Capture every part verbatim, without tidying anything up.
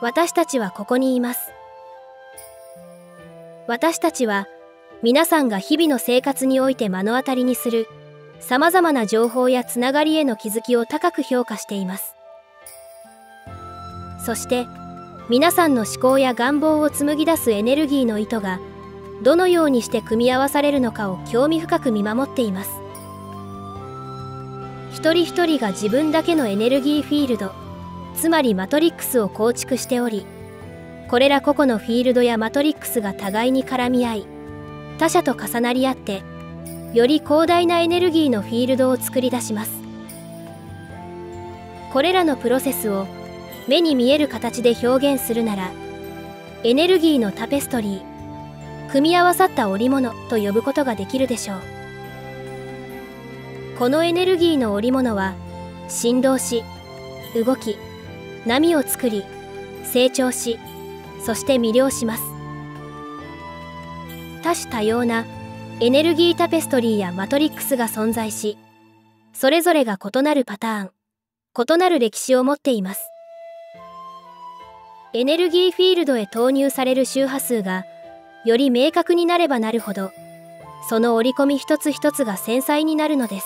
私たちはここにいます。私たちは皆さんが日々の生活において目の当たりにするさまざまな情報やつながりへの気づきを高く評価しています。そして皆さんの思考や願望を紡ぎ出すエネルギーの糸がどのようにして組み合わされるのかを興味深く見守っています。一人一人が自分だけのエネルギーフィールド、つまりマトリックスを構築しており、これら個々のフィールドやマトリックスが互いに絡み合い、他者と重なり合って、より広大なエネルギーのフィールドを作り出します。これらのプロセスを目に見える形で表現するなら、エネルギーのタペストリー、組み合わさった織物と呼ぶことができるでしょう。このエネルギーの織物は、振動し、動き、波を作り、成長し、そして魅了します。多種多様なエネルギータペストリーやマトリックスが存在し、それぞれが異なるパターン、異なる歴史を持っています。エネルギーフィールドへ投入される周波数がより明確になればなるほど、その織り込み一つ一つが繊細になるのです。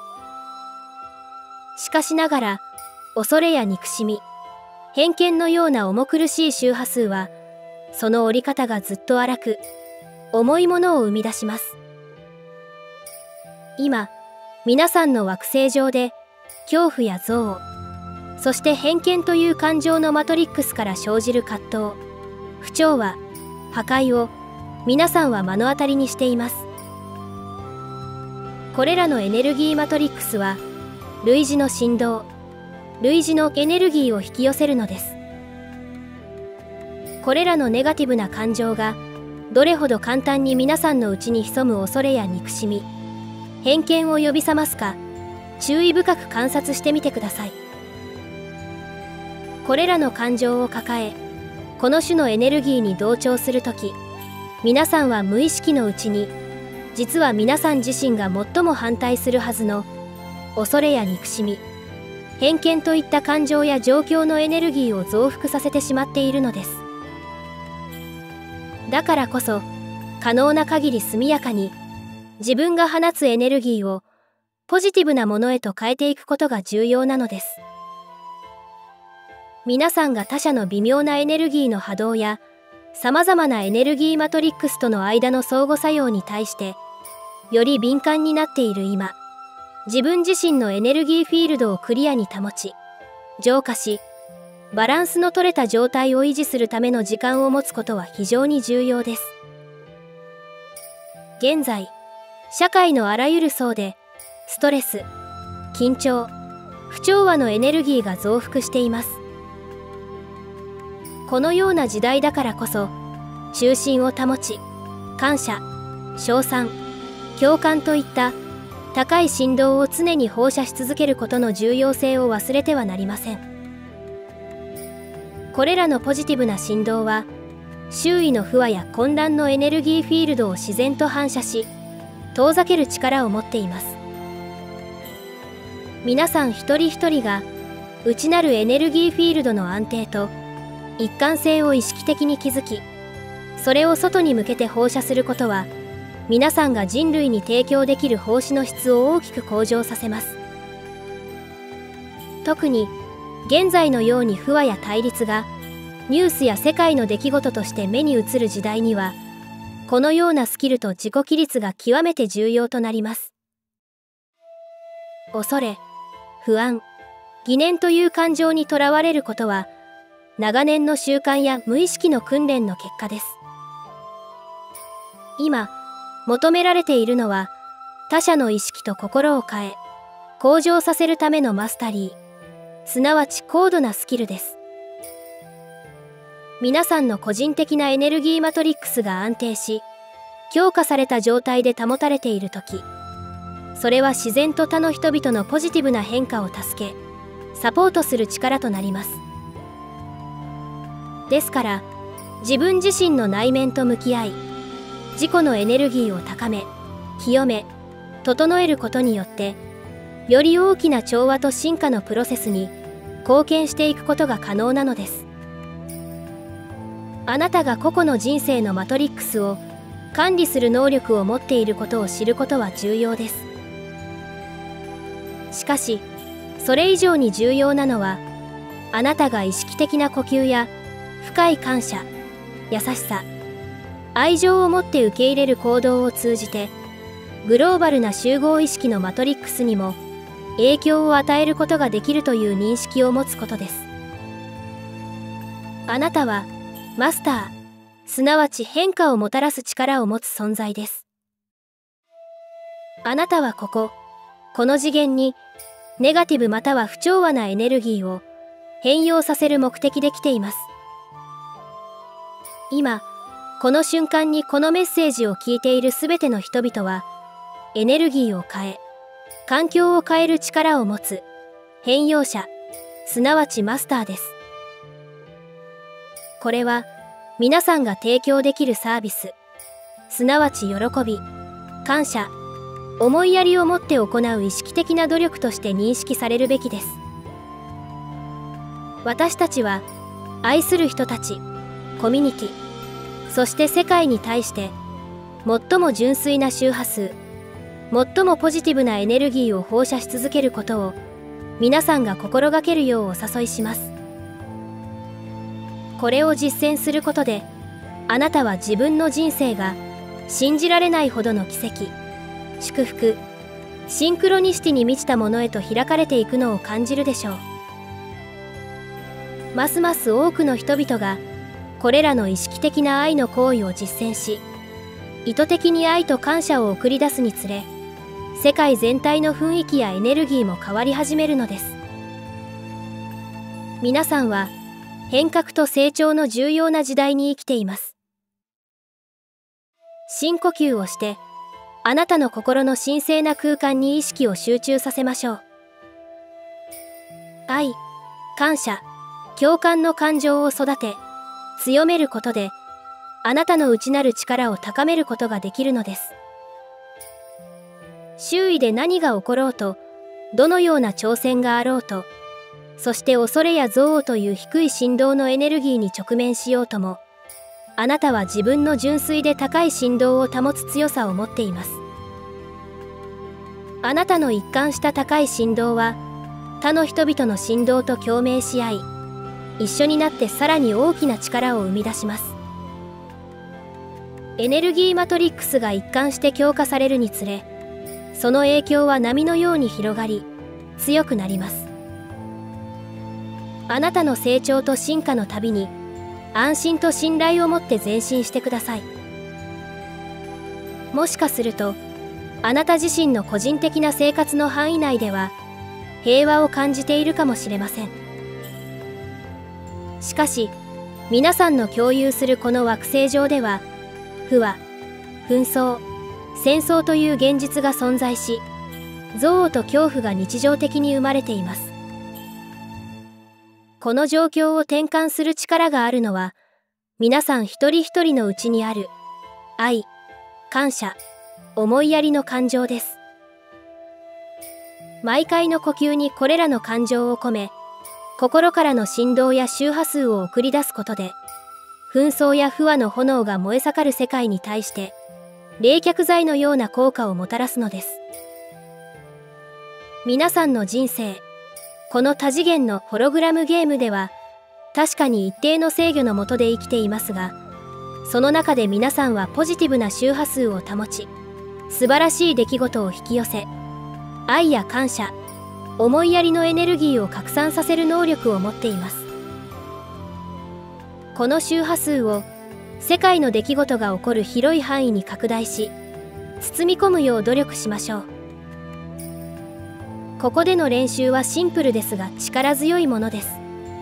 しかしながら、恐れや憎しみ、偏見のような重苦しい周波数は、その織り方がずっと荒く、重いものを生み出します。今、皆さんの惑星上で、恐怖や憎悪、そして偏見という感情のマトリックスから生じる葛藤、不調和、破壊を、皆さんは目の当たりにしています。これらのエネルギーマトリックスは、類似の振動、類似のエネルギーを引き寄せるのです。これらのネガティブな感情がどれほど簡単に皆さんのうちに潜む恐れや憎しみ、偏見を呼び覚ますか、注意深く観察してみてください。これらの感情を抱え、この種のエネルギーに同調するとき、皆さんは無意識のうちに、実は皆さん自身が最も反対するはずの恐れや憎しみ、偏見といった感情や状況のエネルギーを増幅させてしまっているのです。だからこそ、可能な限り速やかに、自分が放つエネルギーをポジティブなものへと変えていくことが重要なのです。皆さんが他者の微妙なエネルギーの波動や、様々なエネルギーマトリックスとの間の相互作用に対して、より敏感になっている今、自分自身のエネルギーフィールドをクリアに保ち、浄化し、バランスの取れた状態を維持するための時間を持つことは非常に重要です。現在、社会のあらゆる層で、ストレス、緊張、不調和のエネルギーが増幅しています。このような時代だからこそ、中心を保ち、感謝、称賛、共感といった高い振動を常に放射し続けることの重要性を忘れてはなりません。これらのポジティブな振動は、周囲の不和や混乱のエネルギーフィールドを自然と反射し、遠ざける力を持っています。皆さん一人一人が、内なるエネルギーフィールドの安定と一貫性を意識的に築き、それを外に向けて放射することは、皆さんが人類に提供できる奉仕の質を大きく向上させます。特に、現在のように不和や対立がニュースや世界の出来事として目に映る時代には、このようなスキルと自己規律が極めて重要となります。恐れ、不安、疑念という感情にとらわれることは、長年の習慣や無意識の訓練の結果です。今、求められているのは、他者の意識と心を変え、向上させるためのマスタリー、すなわち高度なスキルです。皆さんの個人的なエネルギーマトリックスが安定し、強化された状態で保たれているとき、それは自然と他の人々のポジティブな変化を助け、サポートする力となります。ですから、自分自身の内面と向き合い、自己のエネルギーを高め、清め、整えることによって、より大きな調和と進化のプロセスに貢献していくことが可能なのです。 あなたが個々の人生のマトリックスを管理する能力を持っていることを知ることは重要です。しかし、それ以上に重要なのは、あなたが意識的な呼吸や深い感謝、優しさ、愛情を持って受け入れる行動を通じて、グローバルな集合意識のマトリックスにも影響を与えることができるという認識を持つことです。あなたはマスター、すなわち変化をもたらす力を持つ存在です。あなたはここ、この次元にネガティブまたは不調和なエネルギーを変容させる目的で来ています。今、この瞬間にこのメッセージを聞いているすべての人々は、エネルギーを変え、環境を変える力を持つ変容者、すなわちマスターです。これは皆さんが提供できるサービス、すなわち喜び、感謝、思いやりを持って行う意識的な努力として認識されるべきです。私たちは愛する人たち、コミュニティ、そして世界に対して最も純粋な周波数、最もポジティブなエネルギーを放射し続けることを皆さんが心がけるようお誘いします。これを実践することで、あなたは自分の人生が信じられないほどの奇跡、祝福、シンクロニシティに満ちたものへと開かれていくのを感じるでしょう。ますます多くの人々がこれらの意識的な愛の行為を実践し、意図的に愛と感謝を送り出すにつれ、世界全体の雰囲気やエネルギーも変わり始めるのです。皆さんは変革と成長の重要な時代に生きています。深呼吸をして、あなたの心の神聖な空間に意識を集中させましょう。愛、感謝、共感の感情を育て、強めることで、あなたの内なる力を高めることができるのです。周囲で何が起ころうと、どのような挑戦があろうと、そして恐れや憎悪という低い振動のエネルギーに直面しようとも、あなたは自分の純粋で高い振動を保つ強さを持っています。あなたの一貫した高い振動は、他の人々の振動と共鳴し合い、一緒になってさらに大きな力を生み出します。エネルギーマトリックスが一貫して強化されるにつれ、その影響は波のように広がり、強くなります。あなたの成長と進化のたびに、安心と信頼を持って前進してください。もしかすると、あなた自身の個人的な生活の範囲内では、平和を感じているかもしれません。しかし、皆さんの共有するこの惑星上では、不和、紛争、戦争という現実が存在し、憎悪と恐怖が日常的に生まれています。この状況を転換する力があるのは、皆さん一人一人のうちにある愛、感謝、思いやりの感情です。毎回の呼吸にこれらの感情を込め、心からの振動や周波数を送り出すことで、紛争や不和の炎が燃え盛る世界に対して、冷却剤のような効果をもたらすのです。皆さんの人生、この多次元のホログラムゲームでは、確かに一定の制御の下で生きていますが、その中で皆さんはポジティブな周波数を保ち、素晴らしい出来事を引き寄せ、愛や感謝、思いやりのエネルギーを拡散させる能力を持っています。この周波数を世界の出来事が起こる広い範囲に拡大し、包み込むよう努力しましょう。ここでの練習はシンプルですが力強いものです。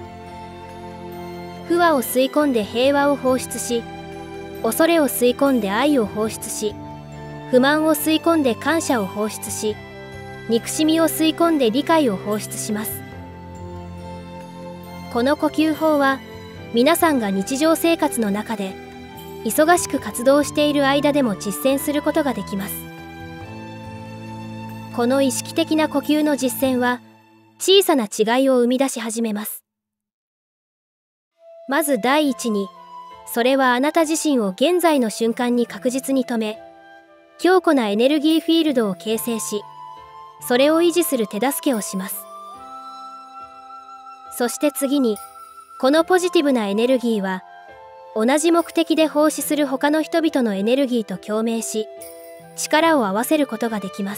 不和を吸い込んで平和を放出し、恐れを吸い込んで愛を放出し、不満を吸い込んで感謝を放出し、憎しみを吸い込んで理解を放出します。この呼吸法は、皆さんが日常生活の中で、忙しく活動している間でも実践することができます。この意識的な呼吸の実践は、小さな違いを生み出し始めます。まず第一に、 それはあなた自身を現在の瞬間に確実に止め、強固なエネルギーフィールドを形成し、それを維持する手助けをします。そして次に、このポジティブなエネルギーは、同じ目的で奉仕する他の人々のエネルギーと共鳴し、力を合わせることができます。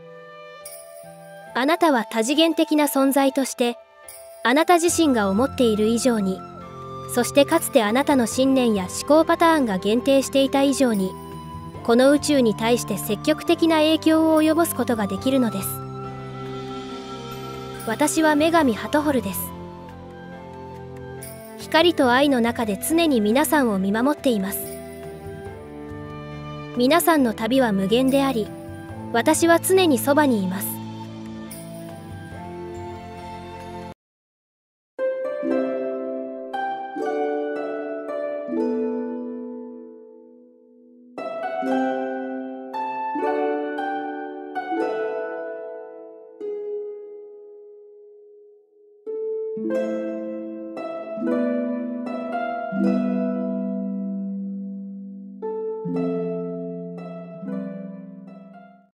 あなたは多次元的な存在として、あなた自身が思っている以上に、そしてかつてあなたの信念や思考パターンが限定していた以上に、この宇宙に対して積極的な影響を及ぼすことができるのです。私は女神ハトホルです。光と愛の中で常に皆さんを見守っています。皆さんの旅は無限であり、私は常にそばにいます。